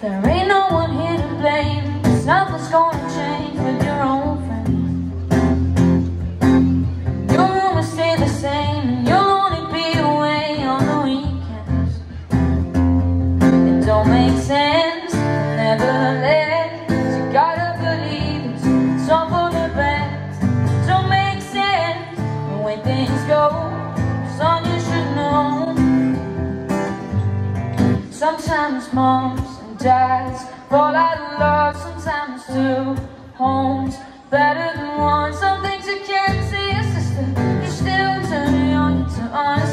There ain't no one here to blame, 'cause nothing's gonna change with your own friend. Your room will stay the same, and you'll only be away on the weekends. It don't make sense, nevertheless, you gotta believe it's all for the best. It don't make sense, the way things go, son, you should know. Sometimes moms and dads fall out of love, sometimes two homes better than one. Some things you can't see, sister, you're still too young to understand.